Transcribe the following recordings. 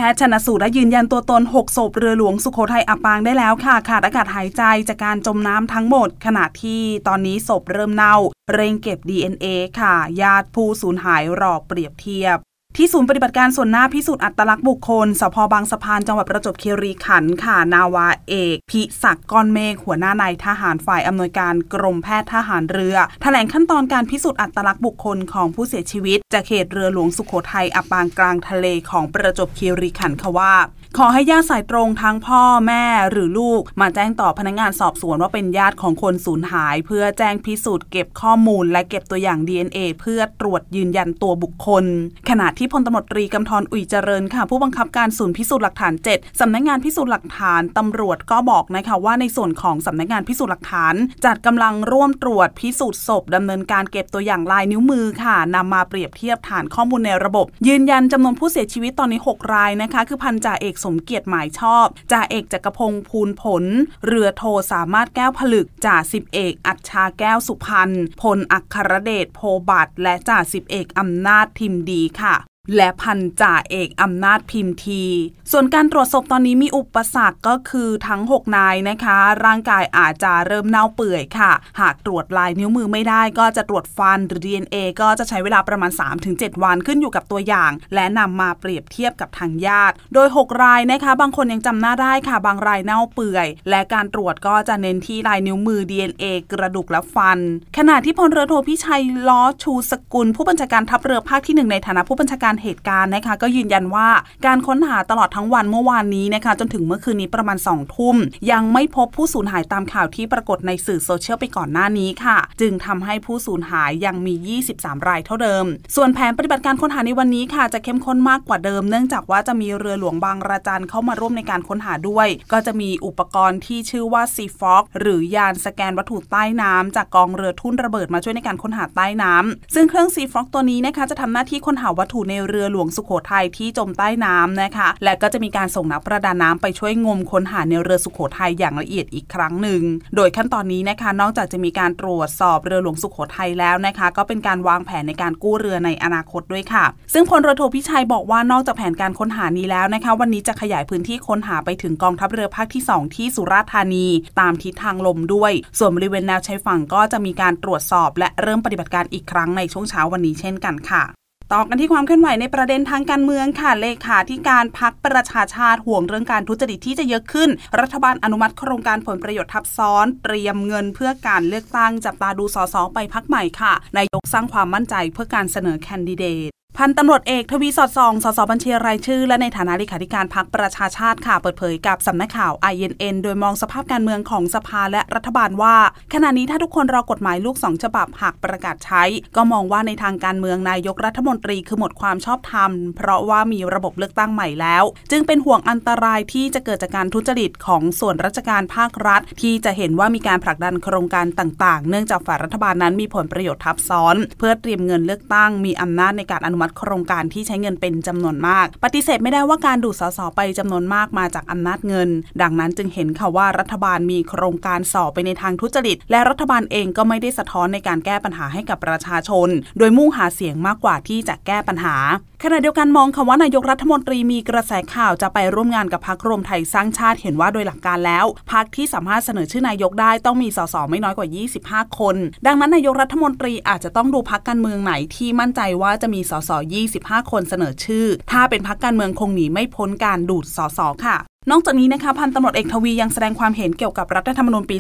ทย์ชันสูตรและยืนยันตัวตน6ศพเรือหลวงสุโขทัยอับปางได้แล้วค่ะขาดอากาศหายใจจากการจมน้ำทั้งหมดขณะที่ตอนนี้ศพเริ่มเน่าเร่งเก็บ DNA ค่ะญาติผู้สูญหายรอเปรียบเทียบที่ศูนย์ปฏิบัติการส่วนหน้าพิสูจน์อัตลักษณ์บุคคลสภ.บางสะพานจังหวัดประจวบคีรีขันธ์ค่ะนาวาเอกพิศักดิ์ก้อนเมฆหัวหน้านายทหารฝ่ายอำนวยการกรมแพทย์ทหารเรือแถลงขั้นตอนการพิสูจน์อัตลักษณ์บุคคลของผู้เสียชีวิตจากเหตุเรือหลวงสุโขทัยอับปางกลางทะเลของประจวบคีรีขันธ์ค่ะว่าขอให้ญาติสายตรงทั้งพ่อแม่หรือลูกมาแจ้งต่อพนักงานสอบสวนว่าเป็นญาติของคนสูญหายเพื่อแจ้งพิสูจน์เก็บข้อมูลและเก็บตัวอย่าง DNA เพื่อตรวจยืนยันตัวบุคคลขณะที่พลตำรวจตรีกำธร อุ่ยเจริญค่ะผู้บังคับการศูนย์พิสูจน์หลักฐาน7สำนักงานพิสูจน์หลักฐานตำรวจก็บอกนะคะว่าในส่วนของสำนักงานพิสูจน์หลักฐานจัดกำลังร่วมตรวจพิสูจน์ศพดำเนินการเก็บตัวอย่างลายนิ้วมือค่ะนำมาเปรียบเทียบฐานข้อมูลในระบบยืนยันจำนวนผู้เสียชีวิตตอนนี้6รายนะคะคือพันจ่าเอกสมเกียรติหมายชอบจ่าเอกจักรพงษ์ภูลผลเรือโทสามารถแก้วผลึกจ่าสิบเอกอัจฉาแก้วสุพรรณพลอัครเดชโพบัตรและจ่าสิบเอกอำนาจทิมดีค่ะและพันจ่าเอกอำนาจพิมทีส่วนการตรวจศพตอนนี้มีอุปสรรคก็คือทั้ง6นายนะคะร่างกายอาจจะเริ่มเน่าเปื่อยค่ะหากตรวจลายนิ้วมือไม่ได้ก็จะตรวจฟันหรือ DNA ก็จะใช้เวลาประมาณ 3-7 วันขึ้นอยู่กับตัวอย่างและนำมาเปรียบเทียบกับทางญาติโดย6รายนะคะบางคนยังจำหน้าได้ค่ะบางรายเน่าเปื่อยและการตรวจก็จะเน้นที่ลายนิ้วมือ DNA กระดูกและฟันขณะที่พลเรือโทพิชัยล้อชูสกุลผู้บัญชาการทัพเรือภาคที่1ในฐานะผู้บัญชาการเหตุการณ์นะคะก็ยืนยันว่าการค้นหาตลอดทั้งวันเมื่อวานนี้นะคะจนถึงเมื่อคืนนี้ประมาณ 20:00 นยังไม่พบผู้สูญหายตามข่าวที่ปรากฏในสื่อโซเชียลไปก่อนหน้านี้ค่ะจึงทำให้ผู้สูญหายยังมี23รายเท่าเดิมส่วนแผนปฏิบัติการค้นหาในวันนี้ค่ะจะเข้มข้นมากกว่าเดิมเนื่องจากว่าจะมีเรือหลวงบางระจันเข้ามาร่วมในการค้นหาด้วยก็จะมีอุปกรณ์ที่ชื่อว่าซีฟ็อกหรือยานสแกนวัตถุใต้น้ำจากกองเรือทุ่นระเบิดมาช่วยในการค้นหาใต้น้ำซึ่งเครื่องซีฟ็อกตัวนี้นะคะจะทำหน้าที่ค้นหาวัตถุในเรือหลวงสุโขทัยที่จมใต้น้ำนะคะและก็จะมีการส่งนักประดาน้ำไปช่วยงมค้นหาในเรือสุโขทัยอย่างละเอียดอีกครั้งหนึ่งโดยขั้นตอนนี้นะคะนอกจากจะมีการตรวจสอบเรือหลวงสุโขทัยแล้วนะคะก็เป็นการวางแผนในการกู้เรือในอนาคตด้วยค่ะซึ่งพลเรือโทพิชัยบอกว่านอกจากแผนการค้นหานี้แล้วนะคะวันนี้จะขยายพื้นที่ค้นหาไปถึงกองทัพเรือภาคที่2ที่สุราษฎร์ธานีตามทิศทางลมด้วยส่วนบริเวณแนวชายฝั่งก็จะมีการตรวจสอบและเริ่มปฏิบัติการอีกครั้งในช่วงเช้าวันนี้เช่นกันค่ะต่อกันที่ความเคลื่อนไหวในประเด็นทางการเมืองค่ะเลขาธิการพรรคประชาชาติห่วงเรื่องการทุจริตที่จะเยอะขึ้นรัฐบาลอนุมัติโครงการผลประโยชน์ทับซ้อนเตรียมเงินเพื่อการเลือกตั้งจับตาดูสสไปพรรคใหม่ค่ะนายกสร้างความมั่นใจเพื่อการเสนอแคนดิเดตพันตำรวจเอกทวีสอดส่องสสบัญชีรายชื่อและในฐานะเลขาธิการพรรคประชาชาติค่ะเปิดเผยกับสำนักข่าว INN โดยมองสภาพการเมืองของสภาและรัฐบาลว่าขณะนี้ถ้าทุกคนรอกฎหมายลูก2ฉบับหากประกาศใช้ก็มองว่าในทางการเมืองนายกรัฐมนตรีคือหมดความชอบธรรมเพราะว่ามีระบบเลือกตั้งใหม่แล้วจึงเป็นห่วงอันตรายที่จะเกิดจากการทุจริตของส่วนราชการภาครัฐที่จะเห็นว่ามีการผลักดันโครงการต่างๆเนื่องจากฝ่ายรัฐบาลนั้นมีผลประโยชน์ทับซ้อนเพื่อเตรียมเงินเลือกตั้งมีอำนาจในการอนุมัติโครงการที่ใช้เงินเป็นจำนวนมากปฏิเสธไม่ได้ว่าการดูดสสไปจำนวนมากมาจากอำนาจเงินดังนั้นจึงเห็นค่ะว่ารัฐบาลมีโครงการส่อไปในทางทุจริตและรัฐบาลเองก็ไม่ได้สะท้อนในการแก้ปัญหาให้กับประชาชนโดยมุ่งหาเสียงมากกว่าที่จะแก้ปัญหาขณะเดียวกันมองค่ะว่านายกรัฐมนตรีมีกระแสข่าวจะไปร่วมงานกับพรรครวมไทยสร้างชาติเห็นว่าโดยหลักการแล้วพรรคที่สามารถเสนอชื่อนายกได้ต้องมีสสไม่น้อยกว่า25คนดังนั้นนายกรัฐมนตรีอาจจะต้องดูพรรคการเมืองไหนที่มั่นใจว่าจะมีสส25คนเสนอชื่อถ้าเป็นพรรคการเมืองคงหนีไม่พ้นการดูดสสค่ะนอกจากนี้นะคะพันตำรวจเอกทวียังแสดงความเห็นเกี่ยวกับรัฐธรรมนูญปี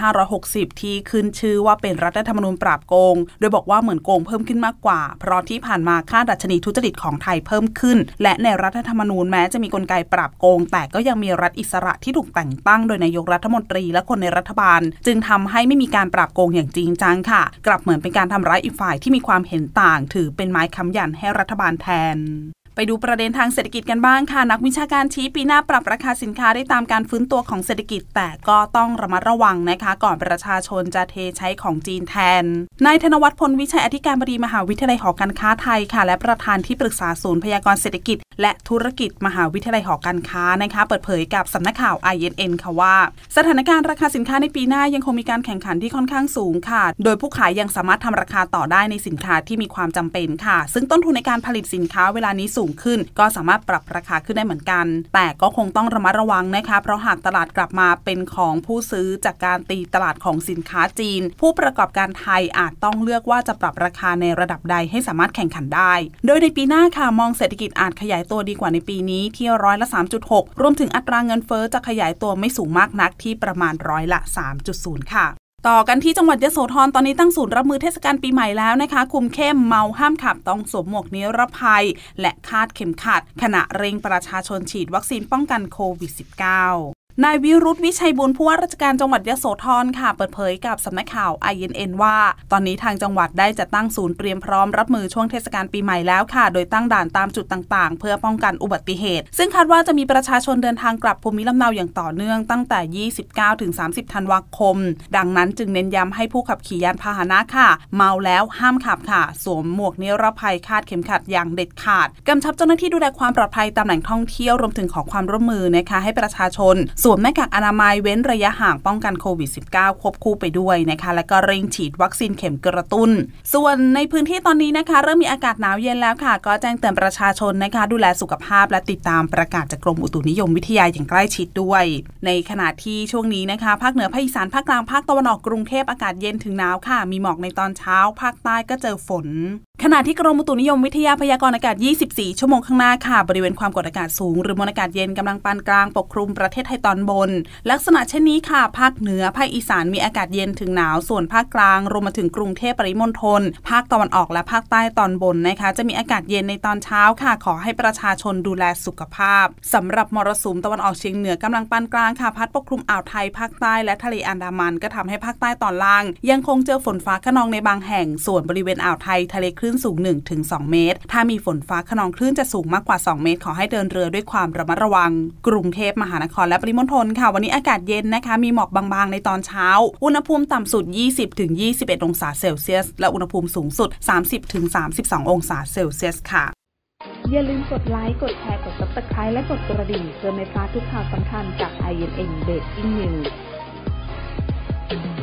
2560 ที่ขึ้นชื่อว่าเป็นรัฐธรรมนูญปราบโกงโดยบอกว่าเหมือนโกงเพิ่มขึ้นมากกว่าเพราะที่ผ่านมาค่าดัชนีทุจริตของไทยเพิ่มขึ้นและในรัฐธรรมนูญแม้จะมีกลไกปราบโกงแต่ก็ยังมีรัฐอิสระที่ถูกแต่งตั้งโดยนายกรัฐมนตรีและคนในรัฐบาลจึงทำให้ไม่มีการปราบโกงอย่างจริงจังค่ะกลับเหมือนเป็นการทำร้ายอีกฝ่ายที่มีความเห็นต่างถือเป็นไม้ค้ำยันให้รัฐบาลแทนไปดูประเด็นทางเศรษฐกิจกันบ้างค่ะนักวิชาการชี้ปีหน้าปรับราคาสินค้าได้ตามการฟื้นตัวของเศรษฐกิจแต่ก็ต้องระมัดระวังนะคะก่อนประชาชนจะเทใช้ของจีนแทนนายธนวัฒน์พลวิชัยอธิการบดีมหาวิทยาลัยหอการค้าไทยค่ะและประธานที่ปรึกษาศูนย์พยากรณ์เศรษฐกิจและธุรกิจมหาวิทยาลัยหอการค้านะคะเปิดเผยกับสำนักข่าว INN ค่ะว่าสถานการณ์ราคาสินค้าในปีหน้ายังคงมีการแข่งขันที่ค่อนข้างสูงค่ะโดยผู้ขายยังสามารถทำราคาต่อได้ในสินค้าที่มีความจำเป็นค่ะซึ่งต้นทุนในการผลิตสินค้าเวลานี้สูงขึ้นก็สามารถปรับราคาขึ้นได้เหมือนกันแต่ก็คงต้องระมัดระวังนะคะเพราะหากตลาดกลับมาเป็นของผู้ซื้อจากการตีตลาดของสินค้าจีนผู้ประกอบการไทยอาจต้องเลือกว่าจะปรับราคาในระดับใดให้สามารถแข่งขันได้โดยในปีหน้าค่ะมองเศรษฐกิจอาจขยายตัวดีกว่าในปีนี้ที่3.6%รวมถึงอัตราเงินเฟ้อจะขยายตัวไม่สูงมากนักที่ประมาณ3.0%ค่ะต่อกันที่จังหวัดยโสธรตอนนี้ตั้งศูนย์รับมือเทศกาลปีใหม่แล้วนะคะคุมเข้มเมาห้ามขับต้องสวมหมวกนิรภัยและคาดเข็มขัดขณะเร่งประชาชนฉีดวัคซีนป้องกันโควิด -19นายวิรุธวิชัยบุญผู้ว่าราชการจังหวัดยโสธรค่ะเปิดเผยกับสำนักข่าว INN ว่าตอนนี้ทางจังหวัดได้จัดตั้งศูนย์เตรียมพร้อมรับมือช่วงเทศกาลปีใหม่แล้วค่ะโดยตั้งด่านตามจุดต่างๆเพื่อป้องกันอุบัติเหตุซึ่งคาดว่าจะมีประชาชนเดินทางกลับภูมิลำเนาอย่างต่อเนื่องตั้งแต่ 29-30 ธันวาคมดังนั้นจึงเน้นย้ำให้ผู้ขับขี่ยานพาหนะค่ะเมาแล้วห้ามขับค่ะสวมหมวกนิรภัยคาดเข็มขัดอย่างเด็ดขาดกำชับเจ้าหน้าที่ดูแลความปลอดภัยตามแหล่งท่องเที่ยวรวมถึงขอความร่วมมือนะคะให้ประชาชนสวมหน้ากากอนามัยเว้นระยะห่างป้องกันโควิด -19 ควบคู่ไปด้วยนะคะและก็เร่งฉีดวัคซีนเข็มกระตุ้นส่วนในพื้นที่ตอนนี้นะคะเริ่มมีอากาศหนาวเย็นแล้วค่ะก็แจ้งเตือนประชาชนนะคะดูแลสุขภาพและติดตามประกาศจากกรมอุตุนิยมวิทยาอย่างใกล้ชิดด้วยในขณะที่ช่วงนี้นะคะภาคเหนือภาคอีสานภาคกลางภาคตะวันออกกรุงเทพอากาศเย็นถึงหนาวค่ะมีหมอกในตอนเช้าภาคใต้ก็เจอฝนขณะที่กรมอุตุนิยมวิทยาพยากรณ์อากาศ24ชั่วโมงข้างหน้าค่ะบริเวณความกดอากาศสูงหรือมวลอากาศเย็นกำลังปานกลางปกคลุมประเทศไทยตอนบนลักษณะเช่นนี้ค่ะภาคเหนือภาคอีสานมีอากาศเย็นถึงหนาวส่วนภาคกลางรวมมาถึงกรุงเทพปริมณฑลภาคตะวันออกและภาคใต้ตอนบนนะคะจะมีอากาศเย็นในตอนเช้าค่ะขอให้ประชาชนดูแลสุขภาพสำหรับมรสุมตะวันออกเฉียงเหนือกำลังปานกลางค่ะพัดปกคลุมอ่าวไทยภาคใต้และทะเลอันดามันก็ทำให้ภาคใต้ตอนล่างยังคงเจอฝนฟ้าคะนองในบางแห่งส่วนบริเวณอ่าวไทยทะเลคลื่นสูง 1-2 เมตรถ้ามีฝนฟ้าคะนองคลื่นจะสูงมากกว่า2เมตรขอให้เดินเรือด้วยความระมัดระวังกรุงเทพมหานครและปริมณฑลค่ะวันนี้อากาศเย็นนะคะมีหมอกบางๆในตอนเช้าอุณหภูมิต่ำสุด 20-21 องศาเซลเซียสและอุณหภูมิสูงสุด 30-32 องศาเซลเซียสค่ะอย่าลืมกดไลค์กดแชร์กด Subscribe และกดกระดิ่งเพื่อไม่พลาดทุกข่าวสำคัญจาก INN Breaking News